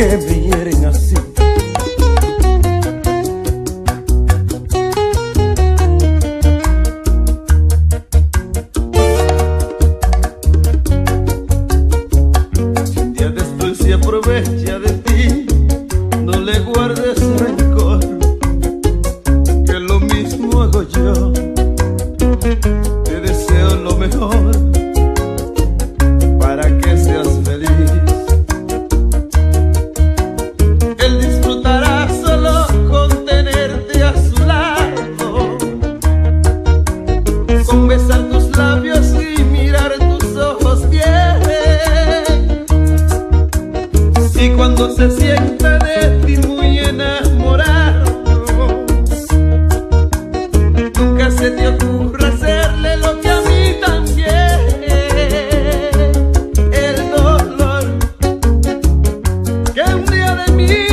que me hieren así. Si un día después se aprovecha de ti, no le guardes rencor, que lo mismo hago yo. Te deseo lo mejor para que seas feliz. Él disfrutará solo con tenerte a su lado, con besar tus labios y mirar tus ojos bien. Y cuando se sienta de ti muy enamorado, nunca se te ocurra hacerle lo que a mí también. El dolor que un día de mí